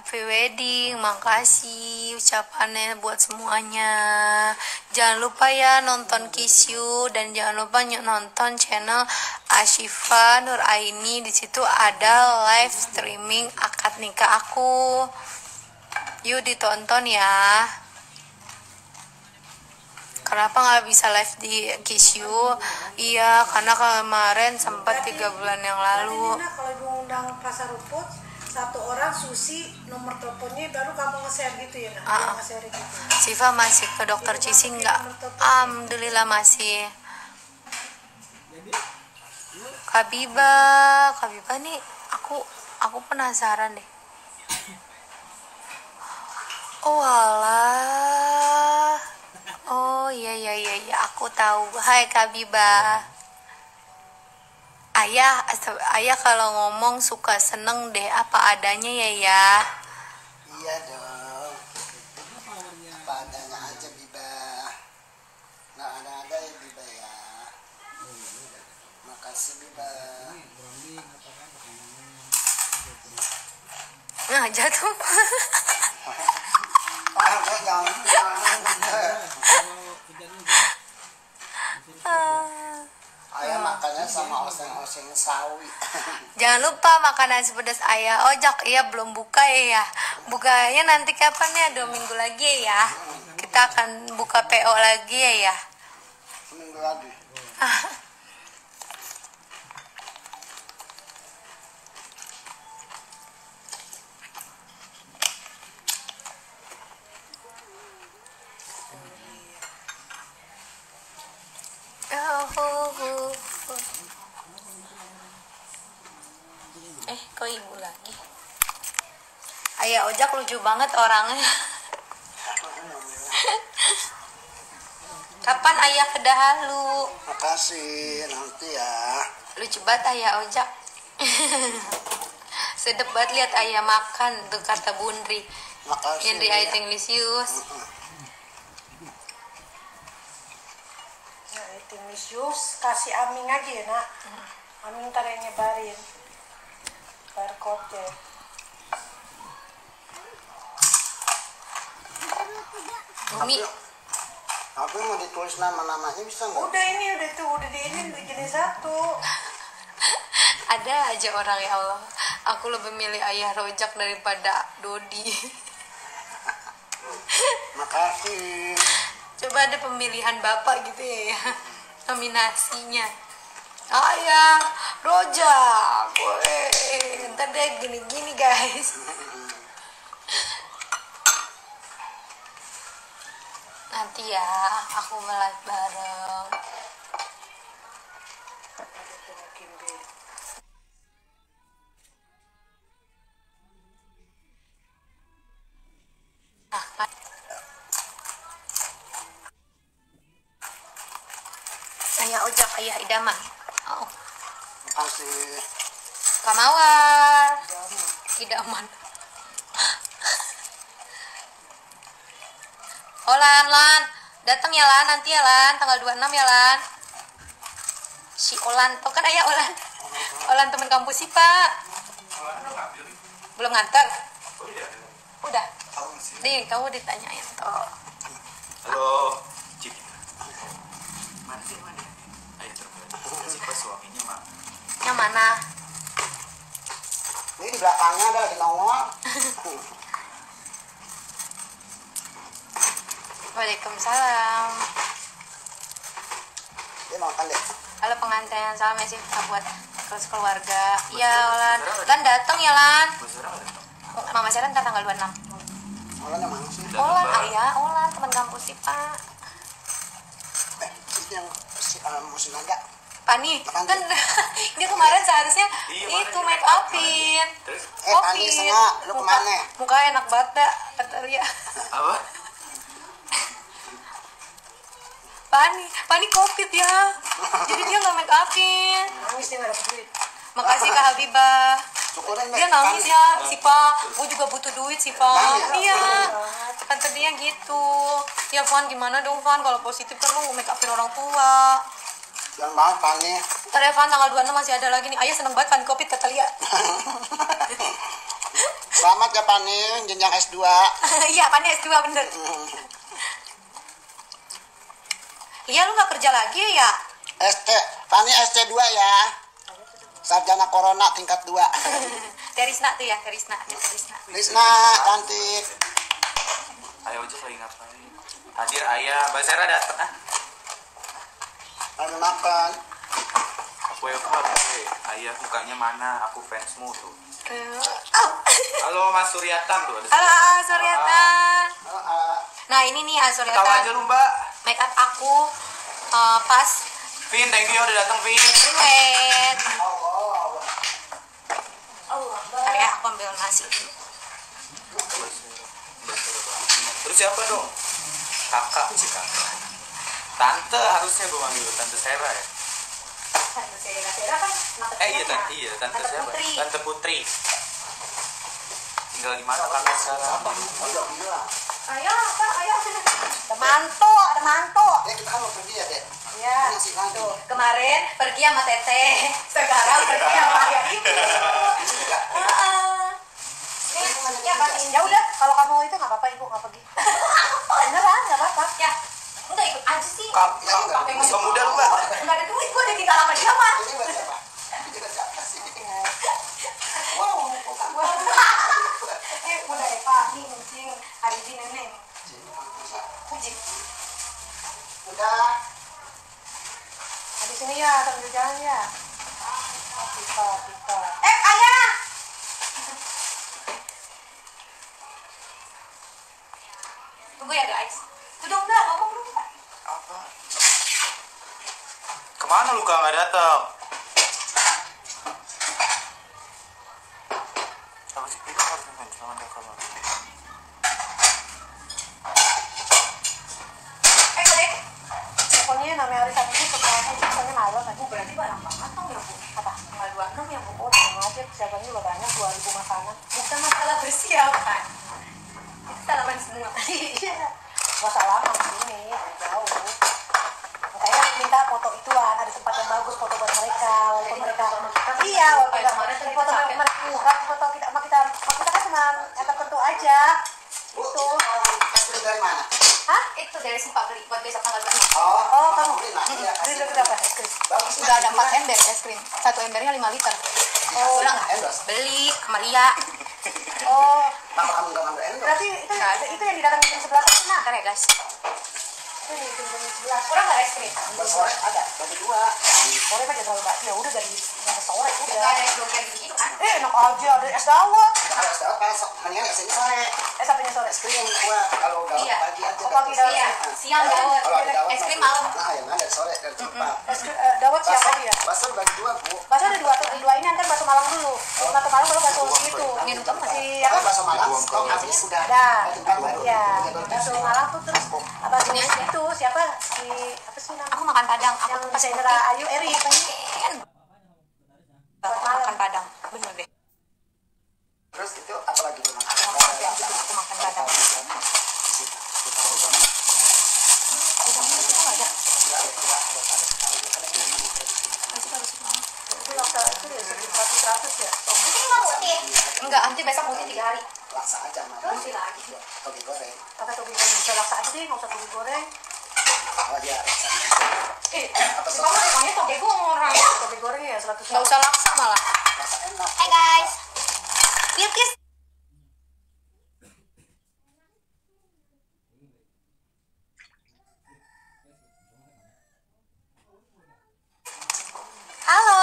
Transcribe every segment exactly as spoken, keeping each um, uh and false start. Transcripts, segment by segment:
prewedding. Makasih ucapannya buat semuanya. Jangan lupa ya nonton Kiss You dan jangan lupa nonton channel Ashifa Nuraini. Di situ ada live streaming akad nikah aku. Yuk ditonton ya. Kenapa nggak bisa live di Kiss You? Iya, karena kemarin sempat tiga bulan yang lalu. Kalau diundang Pasar Rumput, satu orang Susi nomor teleponnya baru kamu nge-share gitu ya, nak? Uh, nge-share gitu. Siva masih ke dokter Cici nggak? Alhamdulillah masih. Kabiba, Kabiba nih, aku aku penasaran deh. Oh alah. Oh iya iya iya iya, aku tahu. Hai Kabiba. Ayah, ayah kalau ngomong suka seneng deh apa adanya ya ya. Iya dong. Apa adanya aja Biba. Nggak ada-ada ya Biba ya. Makasih Biba. Nah jatuh. Ah, jangan jangan. Ayah makannya sama oseng-oseng sawi. Jangan lupa makan nasi pedas ayah ojak. Iya belum buka ya ya. Bukanya nanti kapan ya? Dua minggu lagi ya. Kita akan buka P O lagi ya ya. Seminggu lagi. Eh kok ibu lagi? Ayah ojak lucu banget orangnya. Kapan ayah ke Dahalu? Makasih nanti ya. Lucu banget ayah ojak. Sedep banget lihat ayah makan tuh kata Bundri. Makasih. Henry Ya. Aitinglisius. Nah, itu misius kasih Aming aja ya, nak. Aming ntar yang nyebarin barcode-nya. Bumi. Aku mau ditulis nama-namanya bisa nggak? Udah ini udah tuh udah di ini bikin satu. Ada aja orang ya Allah. Aku lebih milih ayah rojak daripada Dodi. Makasih. Coba ada pemilihan bapak gitu ya, ya. Nominasinya. Ayah rojak. Weh, ntar deh gini-gini guys. Nanti ya aku live bareng. Nah, ayah ojak, ayah idaman. Oh, Makasih. Kamawar. Idaman. Oh Lan, Lan. Datang ya Lan, nanti ya Lan, tanggal dua puluh enam ya Lan. Si Olan, tau kan ayah Olan? Olan teman kampus sih Pak. Belum nganter? Udah. Nih, kamu ditanyain toh. Halo, Cik. Mana sih mana? Ayo coba. Siapa suaminya mah? Yang mana? Ini di belakangnya ada lagi nongol. Waalaikumsalam. Dia makan deh. Halo pengantin, salam ya sih buat terus keluarga. Iya Lan, Lan datang ya Lan. Mama Sarah ntar tanggal dua puluh enam. Orang yang mana sih? Olan, ayah, Olan teman kampus sih Pak. Eh, ini yang si uh, musim naga. Pani, Apaan kan tuh? dia kemarin seharusnya Iya, itu makanya. make upin. Terus Eh, Pani Senga, lu kemana? Muka enak banget dah, kata dia. apa? Pani, Pani covid ya. Jadi dia nggak make upin. Nangis dia nggak dapet duit. Makasih Kak Habibah. Syukurin Dia deh, nangis Pani. ya, si Pa. Gue juga butuh duit sih Pa. Pani. Iya. Kata dia gitu. Ya Van gimana dong Van kalau positif kan lu make upin orang tua. Jangan banget Pani. Ntar ya Van tanggal dua puluh enam masih ada lagi nih. Ayah seneng banget Van covid kata Lia. Selamat ya Pani, jenjang S dua. Iya, Pani S dua bener. Iya, lu nggak kerja lagi ya? S T, Pani S T dua ya. Sarjana Corona tingkat dua. Terisna tuh ya, Terisna, Terisna. Lisna, cantik. Ayo aja lagi ngapain? Hadir ayah, Mbak Sera datang ah. Lagi makan. Aku ya aku ayah mukanya mana? Aku fansmu tuh. Oh. Halo Mas Suryatan tuh. Ada Halo, Suryatan. Oh, ah. Nah, ini nih Tahu aja Suryatan. lu Mbak. Make up aku uh, pas Vin, thank you udah datang Vin. Wait. Oh, oh. Bentar ya, aku ambil nasi dulu. Terus siapa dong? Kakak sih kakak. Tante harusnya gue manggil Tante Sera ya. Tante Sera, Sera kan anak Eh iya kecilnya. tante iya Tante Tante siapa? Putri. Tante Putri. Tinggal di mana kakak sekarang? Udah bilang. Ayo, apa? Ayo. Ada manto, ada manto. Ya kita kan mau pergi ya, Dek. Ya. Nasi lagi. Tuh, kemarin pergi sama Teteh, sekarang pergi sama ayah itu. Heeh. Nih, ya patiin. Ya udah, kalau kamu itu nggak apa-apa ibu nggak pergi. Beneran nggak apa-apa. Ya, enggak ikut aja sih. Kak, Ya, enggak. Pakai Musa muda lu Mbak. Enggak ada duit, gua udah tinggal sama dia mah. Ini buat siapa? Ini buat siapa sih? Wow, eh udah Eva, ini mungkin hari ini nenek. Puji. Udah. Di sini ya, sambil jalan ya. Kita, kita. Eh, ayah. Tunggu ya guys. Udah udah ngomong dulu Pak. Apa? Kemana lu Kak nggak datang? Apa sih kita harus main sama dia kalau Eh, Dek. Pokoknya namanya hari Sabtu setelah pokoknya malam aja. Berarti barang banget dong ya, Bu. Apa? Tanggal dua puluh enam ya, Bu. Oh, tenang aja, persiapannya juga banyak, dua ribu makanan. Bukan masalah persiapan. Itu salaman semua. Iya. Gak salah di sini, jauh. Makanya minta foto ituan, ada tempat yang bagus foto buat mereka, walaupun mereka. Iya, walaupun Kayak kemarin mereka tadi foto kita mereka, bukan foto kita sama kita, sama kita kan cuma yang tertentu aja. Bu, Itu. es krim dari mana? Hah? Itu dari sempat beli buat besok tanggal dua puluh enam. Oh, Oh, kamu beli lah. Iya, beli kasih. dulu berapa es krim? Bagus. Udah ada empat ember es krim. Satu embernya lima liter. Oh, Udah nggak? Endorse. Beli sama Lia. Oh, Kenapa kamu nggak ngambil endorse? berarti itu itu yang didatangin jam sebelas itu nah. Ntar ya guys. Itu yang jam jam sebelas. Kurang nggak es krim? Buat sore ada, bagi dua. Sore aja terlalu banyak. Ya udah dari sampai sore Nggak udah. ada es doger gitu kan? Eh, enak aja ada es dawet. Kalau sudah pas, mendingan es ini sore. Eh, sampainya sore. Es krim gua kalau udah Iya. pagi aja. Oh, pagi dawet. Iya, siang dawet. Kalau ada dawet, Es krim mah- malam. Nah, yang ada sore dan cepat. Es krim eh, dawet siapa Bakso, dia? bakso bagi dua, Bu. Bakso ada dua, ada dua ini kan bakso Malang dulu. Bakso Malang baru bakso itu. Minum kamu Si Kalau apa? bakso malam, kalau habis sudah. Ada. Ada tempat baru. Iya. Ada Bakso Malang tuh terus bakso Ini aja. itu siapa? Si apa sih namanya? Aku makan padang. Aku Yang tuh pas Sandra Ayu Eri. pengen banget makan padang. Bener deh. Terus itu apa lagi Bu? Aku makan padang. Aku makan padang. Udah mulai kita nggak ada. Itu laksa itu ya seratus seratus ya. Nanti mau putih. Enggak, nanti besok putih tiga hari. Laksa aja mah. Putih lagi. Toge goreng. Kata toge goreng bisa laksa aja deh, nggak usah toge goreng. Oh iya, laksanya. Eh, si kamu emangnya toge goreng. Toge goreng ya seratus. Nggak usah laksa malah. Laksa enak. Hai guys. Lihat guys. Halo.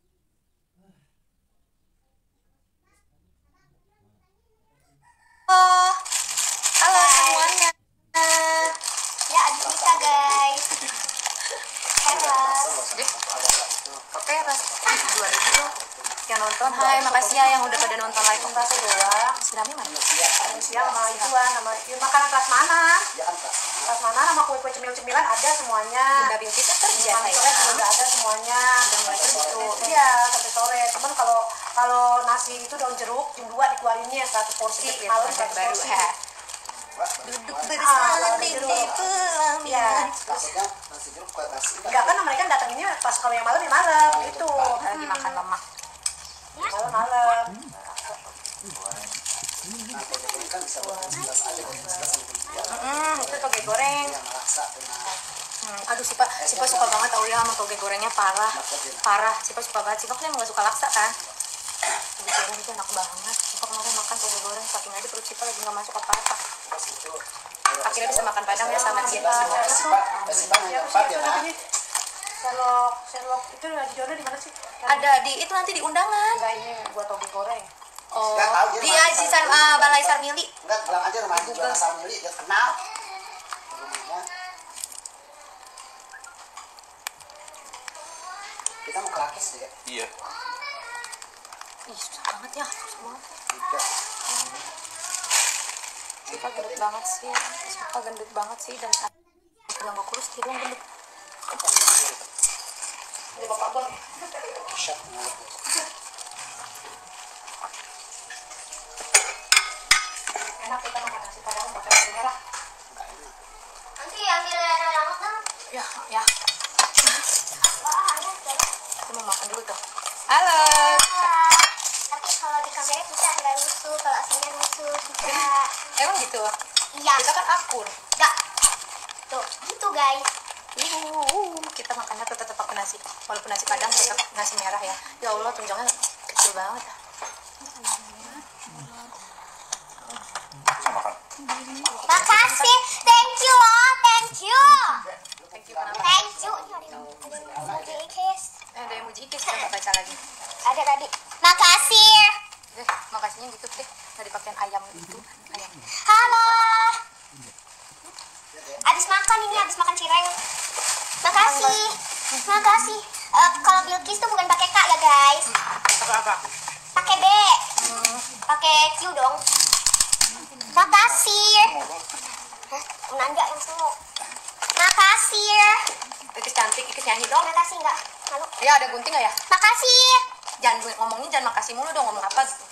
Halo. Halo semuanya. Ya, adik kita guys. Teras. Kok teras? dua ribu. Yang nonton, hai, makasih ya yang udah pada nonton live Bakso doang. Siramnya mana? Yang siang sama ituan sama ya, makanan kelas mana? Ya kan kelas mana? Kelas mana sama kue-kue cemil-cemilan ada semuanya. Bunda Beauty tuh kerja Sampai sore saya. juga udah ada semuanya. Udah mulai Gitu. kerja. Iya, sampai sore. Cuman kalau kalau nasi itu daun jeruk jam dua dikeluarinnya seratus porsi, Sip, malam baru seratus baru porsi. ha. Wah, Duduk baru- bersanding di Iya. pelaminan. Maksudnya nasi jeruk kue nasi. Enggak kan mereka datanginnya pas kalau yang malam ya malam gitu. Lagi makan lemak. Malam-malam. Nah, toge goreng kan bisa buat sebelas aja, sebelas sama dua. Hmm, itu toge goreng. Yang laksa benar. Hmm, aduh Sipa, Sipa suka banget tau ya sama toge gorengnya parah, parah. Sipa suka banget. Sipa kan emang gak suka laksa kan. Toge goreng itu enak banget. Sipa kemarin makan toge goreng, saking aja perut Sipa lagi gak masuk apa-apa. Akhirnya bisa makan padang ya sama dia. Siapa yang dapat ya, Nak? Sherlock, Sherlock itu di Jono di mana sih? Ada di itu nanti di undangan. Enggak, ini buat toge goreng. Oh, Nggak tahu, dia di mana? Aji Sar, uh, Balai Sarmili. Enggak, bilang aja rumah Haji jualan sarmili, dia kenal. Rumahnya. Kita mau kerakis deh. Iya. Ih, susah banget ya, susah banget. Tiga. Siapa gendut banget sih, siapa gendut banget sih dan yang gak kurus dia doang gendut. Ini bapak bang. Syat. Enak kita makan nasi padang pakai nasi merah. Nanti ambil yang lama kan? Ya, ya. Wah, ada jalan. Aku mau makan dulu tuh. Halo. Tapi kalau di kamera bisa nggak lusuh, kalau aslinya lusuh bisa. Emang gitu? Iya. Kita kan akur. Nggak. Tuh, gitu guys. Uh, kita makannya tetap tetap pakai nasi. Walaupun nasi padang tetap nasi merah ya. Ya Allah, tunjangnya kecil banget. Makan. Makasih, thank you loh, thank you. Thank you, kenapa? Thank you. Ini ada ada muji Ikis. Eh, ada yang muji Ikis, kita baca lagi. Ada tadi. Makasih. Deh, makasihnya gitu deh. Nggak dipakein ayam gitu. Ayam. Halo. Abis makan ini, abis makan cireng. Makasih. Makasih. Eh, kalau Bilkis tuh bukan pakai K ya guys. Apa-apa? Pakai B. Pakai Q dong. Makasih. Hah? Nanda yang semu. Makasih. Ikis cantik, Ikis nyanyi dong. Makasih enggak? Malu. Ya, ada gunting nggak ya? Makasih. Jangan ngomongnya jangan makasih mulu dong, ngomong apa gitu.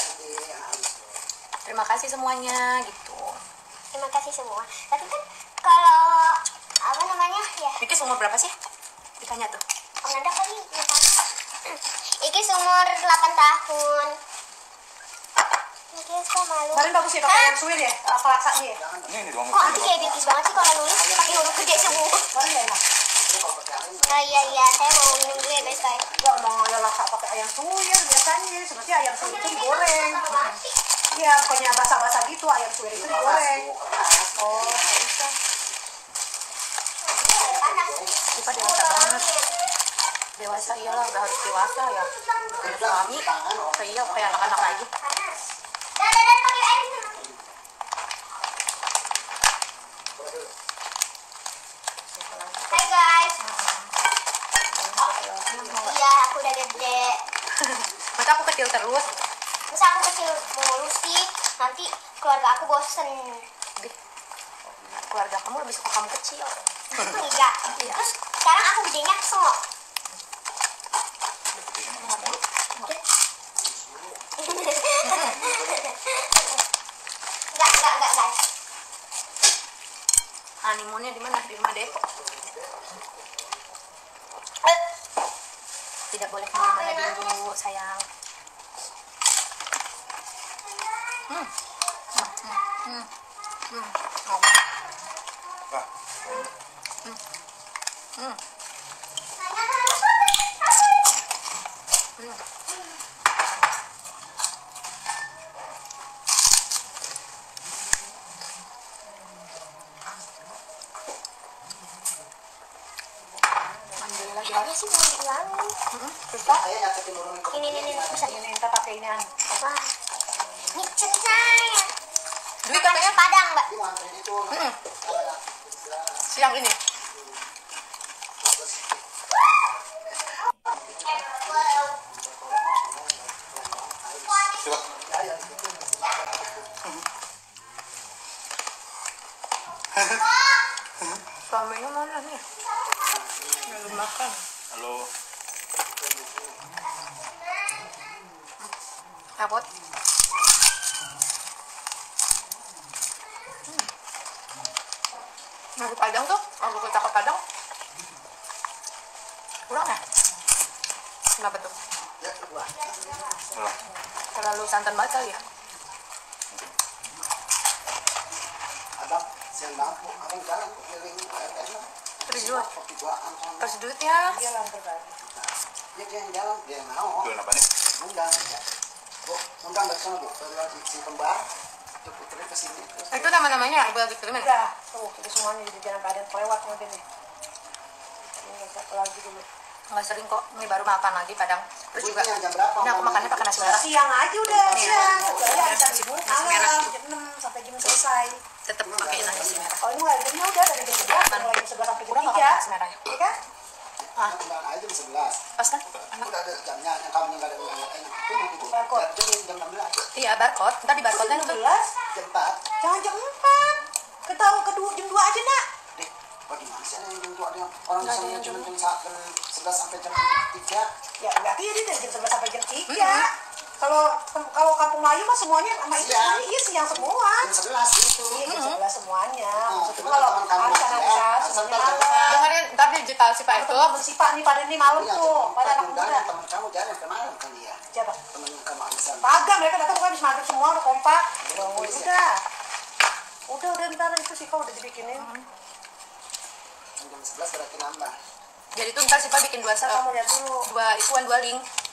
Terima kasih semuanya gitu. Terima kasih semua. Tapi kan kalau apa namanya ya? Ikis umur berapa sih? Ditanya tuh. Om Nanda kali ya tanya. Iki umur delapan tahun. Iki kok malu. Kemarin bagus sih pakai yang suwir ya, apa laksanya ya? Ini ini doang. Kok anti kayak Bilkis banget sih kalau nulis pakai huruf gede semua. Kemarin ya enak. Nah iya iya, saya mau minum dulu ya guys guys. Enggak mau ya laksa pakai ayam suwir biasanya. Seperti ayam suwir itu digoreng. Iya, pokoknya basah-basah gitu ayam suwir itu digoreng. Oh, bisa. Kita dewasa banget. Dewasa iyalah, udah harus dewasa ya. Punya suami, kayak kayak anak-anak lagi. Panas. Dan dan dan pakai air minum. Hai guys. Iya, aku udah gede. Masa aku kecil terus? Masa aku kecil mulu sih, nanti keluarga aku bosen. Dih, keluarga kamu lebih suka kamu kecil. Iya. Terus sekarang aku gedenya semua. Enggak, enggak, enggak guys. Honeymoonnya di mana? Di rumah Depok. Eh, Tidak boleh kemana-mana dulu, sayang. Hmm. Hmm. Hmm. Hmm. Mau. Ah, Hmm. Hmm. Ambil lagi. Ada sih mau diulangi. Saya nyatetin orang ke Ini, ini, ini, bisa. Ini kita pakai ini an. Wah, ini ceritanya. Dwi katanya Padang, Mbak. Dia nganterin itu. Mm-mm. siang ini. coba. Suaminya mana nih? Belum makan. Halo. Abot. Nasi Padang tuh, aku kita ke Padang. Kurang ya? Kenapa tuh? Ya, dua. Halo. Terlalu santan banget kali ya? yang mampu, ada yang jalan keliling kayaknya. Terus duit. Kopi buaan kan. Terus duitnya. Dia lantar tadi. Dia dia yang jalan, dia yang mau. Jualan apa nih? Undang ya. Bu, undang dari sana bu, dari si kembar. Itu putri ke sini. Terus Itu nama-namanya ibu lagi kirimin. Udah, tuh kita semuanya jadi jangan pada kelewat nanti nih. Ini nggak satu lagi dulu. Nggak sering kok, ini baru makan lagi kadang. Terus juga, Buatnya jam berapa? ini aku makannya pakai nasi merah. Siang aja udah, Iya. siang. Kecuali Iya, hari Sabtu nasi malam, merah. jam enam sampai jam selesai. Tetap pakai nasi merah. Kalau ini nggak jamnya udah dari jam sebelas, mulai jam sebelas sampai jam Kurang nggak tiga. pakai nasi merah ya? Iya kan? Ah, Undang aja jam sebelas. pas kan? Enak. Udah ada jamnya, yang kamu yang nggak ada undangan enak. Itu nanti bu. Barcode. Jam jam enam belas. Iya, barcode. Ntar di barcode-nya Jam tuh. sebelas, Jam empat. jangan jam empat. Ketahu kedua jam dua aja nak. Deh, bagaimana sih ada yang jam dua ada yang orang Nggak ada misalnya yang cuma jam jam jam sebelas sampai jam tiga. Ya berarti ya dia dari jam sebelas sampai jam tiga. Kalau kalau kampung Melayu mah semuanya sama itu Siang. semuanya iya siang semua. Jam sebelas itu. Iya jam sebelas semuanya. Oh, Maksudnya cuma kalau teman kamu arisan ya, arisan arisan semuanya pada- malam. Dengerin, ntar digital sih Pak itu. Temen si Pak nih pada ini malam Iya, tuh, jam pada empat anak undangan, muda. teman kamu jalan kemarin kali ya. Siapa? Temen kamu arisan. Kagak, mereka datang bukan habis maghrib semua udah kompak. Oh, Oh, iya. udah. Udah, udah ntar itu sih kau udah dibikinin. Jam sebelas berarti nambah. Jadi tuh ntar sih Pak bikin dua set, Kamu lihat dulu. dua ituan dua link.